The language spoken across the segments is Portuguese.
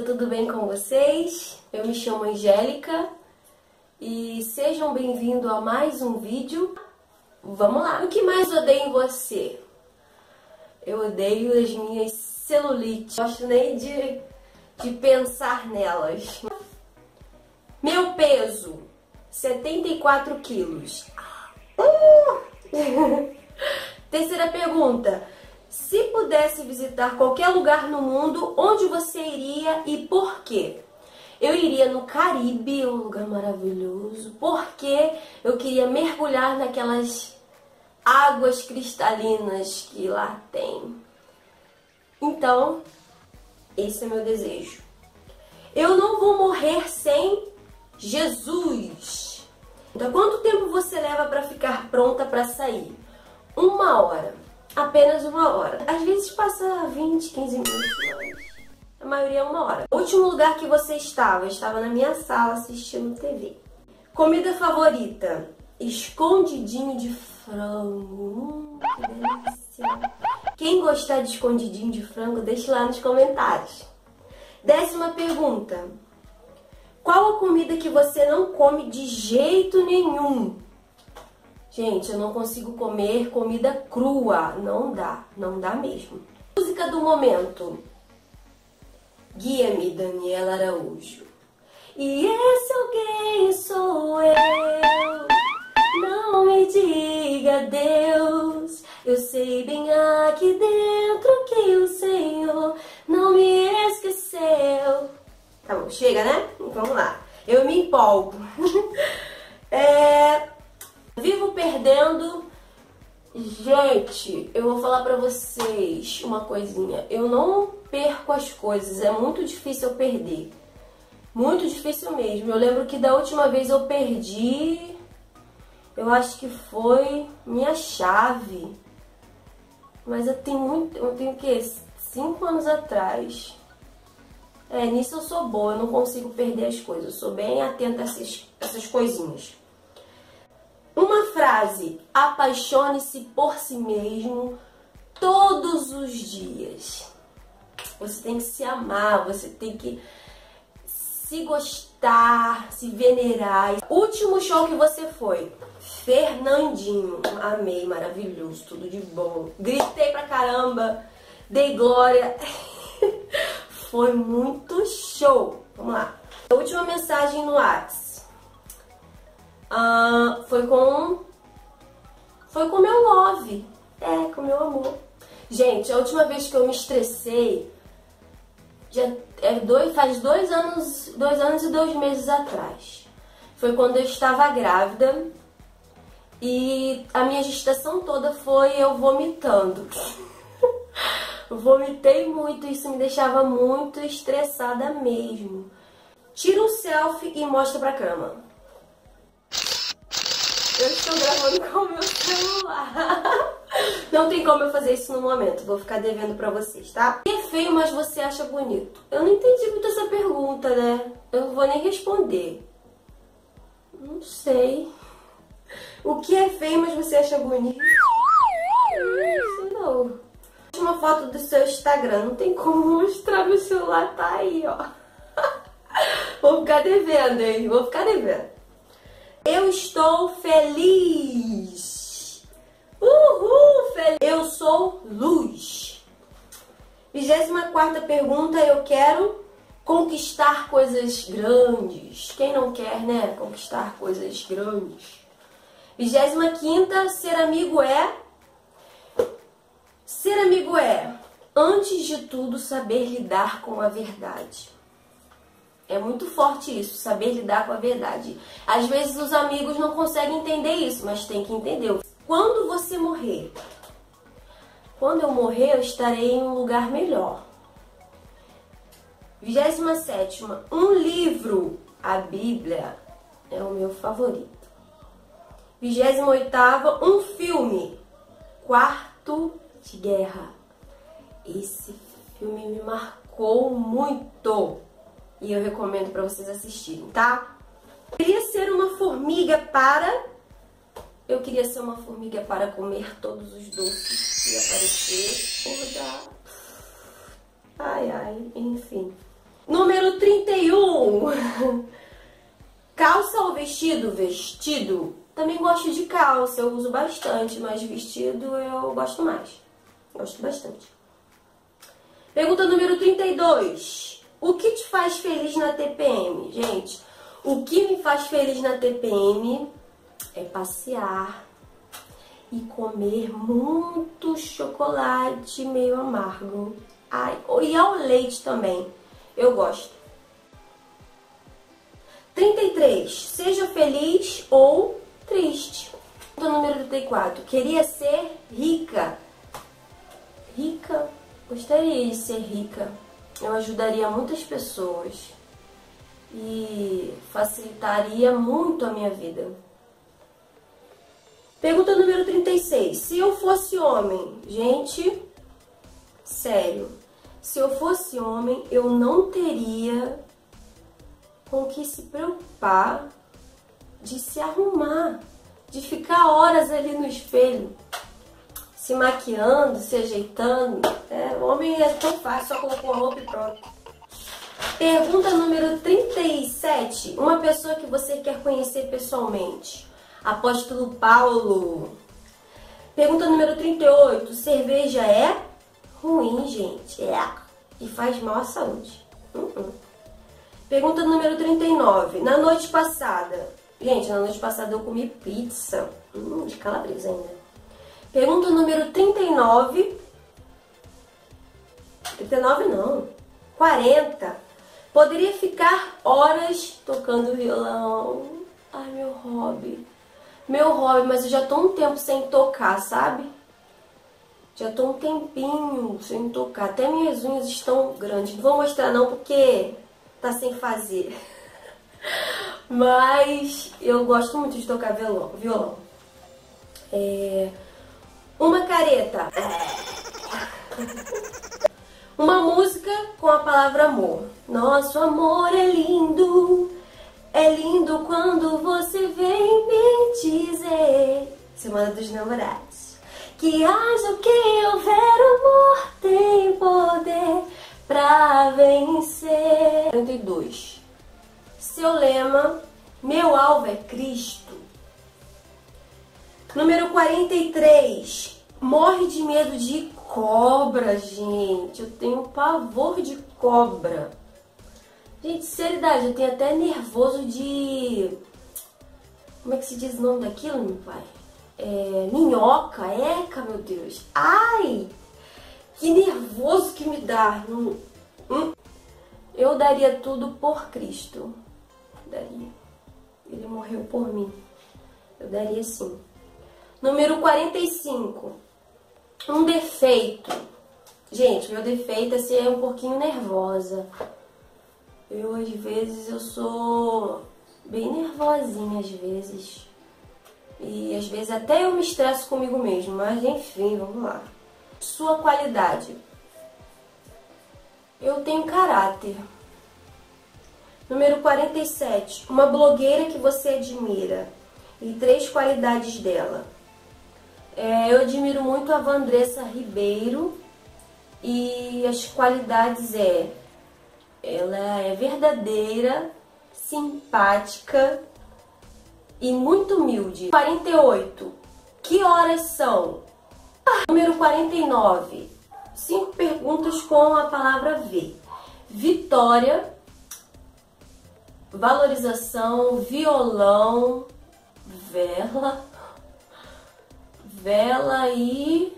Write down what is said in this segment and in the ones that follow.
tudo bem com vocês? Eu me chamo Angélica e sejam bem-vindos a mais um vídeo. Vamos lá! O que mais odeio em você? Eu odeio as minhas celulites. Não gosto nem de pensar nelas. Meu peso, 74 quilos. Terceira pergunta. Se pudesse visitar qualquer lugar no mundo, onde você iria e por quê? Eu iria no Caribe, um lugar maravilhoso, porque eu queria mergulhar naquelas águas cristalinas que lá tem. Então, esse é meu desejo. Eu não vou morrer sem Jesus. Então, quanto tempo você leva para ficar pronta para sair? 1 hora. Apenas 1 hora. Às vezes passa 20, 15 minutos, mas a maioria é 1 hora. O último lugar que você estava? Eu estava na minha sala assistindo TV. Comida favorita? Escondidinho de frango. Que delícia. Quem gostar de escondidinho de frango, deixe lá nos comentários. 10ª pergunta. Qual a comida que você não come de jeito nenhum? Gente, eu não consigo comer comida crua. Não dá mesmo. Música do momento. Guia-me, Daniela Araújo. E esse alguém sou eu. Não me diga Deus. Eu sei bem aqui dentro que o Senhor não me esqueceu. Tá bom, chega, né? Vamos lá. Eu me empolgo. Vivo perdendo. Gente, eu vou falar pra vocês uma coisinha. Eu não perco as coisas. É muito difícil eu perder. Muito difícil mesmo. Eu lembro que da última vez eu perdi, eu acho que foi minha chave. Mas eu tenho o quê? 5 anos atrás. Nisso eu sou boa. Eu não consigo perder as coisas. Eu sou bem atenta a essas coisinhas. Uma frase: apaixone-se por si mesmo todos os dias. Você tem que se amar, você tem que se gostar, se venerar. Último show que você foi? Fernandinho. Amei, maravilhoso, tudo de bom. Gritei pra caramba, dei glória. Foi muito show. Vamos lá. A última mensagem no WhatsApp. Foi com meu love. Com meu amor. Gente, a última vez que eu me estressei faz 2 anos e 2 meses atrás. Foi quando eu estava grávida e a minha gestação toda foi eu vomitando. Vomitei muito, isso me deixava muito estressada mesmo. Tira um selfie e mostra pra câmera. Eu estou gravando com o meu celular. Não tem como eu fazer isso no momento. Vou ficar devendo pra vocês, tá? O que é feio, mas você acha bonito? Eu não entendi muito essa pergunta, né? Eu não vou nem responder. Não sei. O que é feio, mas você acha bonito? Não sei não. Última foto do seu Instagram. Não tem como mostrar, meu celular tá aí, ó. Vou ficar devendo, hein? Vou ficar devendo. Eu estou feliz. Uhul, feliz. Eu sou luz. 24ª pergunta. Eu quero conquistar coisas grandes. Quem não quer, né? Conquistar coisas grandes. 25ª. Ser amigo é... Ser amigo é, antes de tudo, saber lidar com a verdade. É muito forte isso, saber lidar com a verdade. Às vezes os amigos não conseguem entender isso, mas tem que entender. Quando você morrer? Quando eu morrer, eu estarei em um lugar melhor. 27ª. Um livro. A Bíblia é o meu favorito. 28ª. Um filme. Quarto de Guerra. Esse filme me marcou muito. E eu recomendo pra vocês assistirem, tá? Eu queria ser uma formiga para comer todos os doces que aparecer. Ai, enfim. Número 31. Calça ou vestido? Vestido. Também gosto de calça, eu uso bastante, mas vestido eu gosto mais. Gosto bastante. Pergunta número 32. O que te faz feliz na TPM? Gente, o que me faz feliz na TPM é passear e comer muito chocolate meio amargo. Ai, e ao leite também. Eu gosto. 33. Seja feliz ou triste. Pergunta número 34. Queria ser rica. Rica? Gostaria de ser rica. Eu ajudaria muitas pessoas e facilitaria muito a minha vida. Pergunta número 36. Se eu fosse homem, gente, sério, se eu fosse homem, eu não teria com que se preocupar de se arrumar, de ficar horas ali no espelho, se maquiando, se ajeitando. O homem é tão fácil, só colocou a roupa e pronto. Pergunta número 37. Uma pessoa que você quer conhecer pessoalmente. Apóstolo Paulo. Pergunta número 38. Cerveja é ruim, gente. E faz mal à saúde. Pergunta número 39. Na noite passada. Gente, na noite passada eu comi pizza. De calabresa ainda. Pergunta número 39. 39 não. 40. Poderia ficar horas tocando violão. Ai, meu hobby. Meu hobby, mas eu já tô um tempo sem tocar, sabe? Já tô um tempinho sem tocar. Até minhas unhas estão grandes. Não vou mostrar não, porque tá sem fazer. Mas eu gosto muito de tocar violão. Uma careta. Uma música com a palavra amor. Nosso amor é lindo. É lindo quando você vem me dizer, Semana dos Namorados, que haja o que houver, amor tem poder pra vencer. 42. Seu lema, meu alvo é Cristo. Número 43. Morre de medo de cobra, gente. Eu tenho pavor de cobra. Gente, seriedade, eu tenho até nervoso de... Como é que se diz o nome daquilo, meu pai? Minhoca, eca, meu Deus. Ai, que nervoso que me dá. Eu daria tudo por Cristo. Daria. Ele morreu por mim. Eu daria sim. Número 45. Um defeito. Gente, meu defeito é ser um pouquinho nervosa. Eu, às vezes, eu sou bem nervosinha, às vezes. E, às vezes, até eu me estresso comigo mesmo. Mas, enfim, vamos lá. Sua qualidade. Eu tenho caráter. Número 47. Uma blogueira que você admira. E 3 qualidades dela. Eu admiro muito a Vandressa Ribeiro. E as qualidades ela é verdadeira, simpática e muito humilde. 48. Que horas são? Número 49. 5 perguntas com a palavra V. Vitória, valorização, violão, vela e...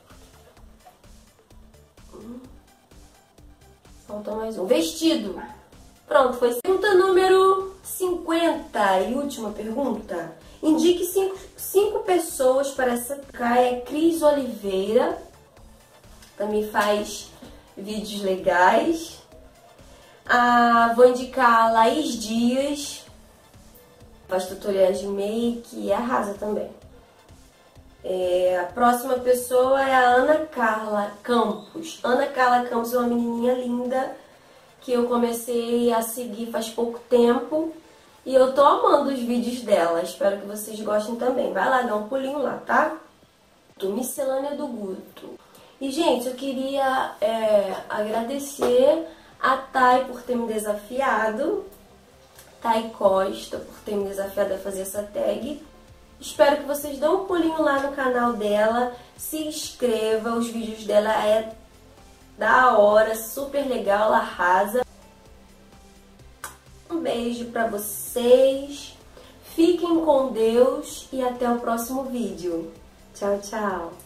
Falta mais um. Vestido. Pronto, foi. Pergunta número 50 e última pergunta. Indique 5 pessoas para essa... Cris Oliveira. Também faz vídeos legais. Vou indicar a Laís Dias. Faz tutoriais de make e arrasa também. A próxima pessoa é a Ana Carla Campos. Ana Carla Campos é uma menininha linda que eu comecei a seguir faz pouco tempo e eu tô amando os vídeos dela. Espero que vocês gostem também. Vai lá, dá um pulinho lá, tá? Miscelânea do Guto. E, gente, eu queria agradecer a Thay por ter me desafiado, Thay Costa por ter me desafiado a fazer essa tag. Espero que vocês dêem um pulinho lá no canal dela, se inscreva, os vídeos dela é da hora, super legal, ela arrasa. Um beijo pra vocês, fiquem com Deus e até o próximo vídeo. Tchau, tchau!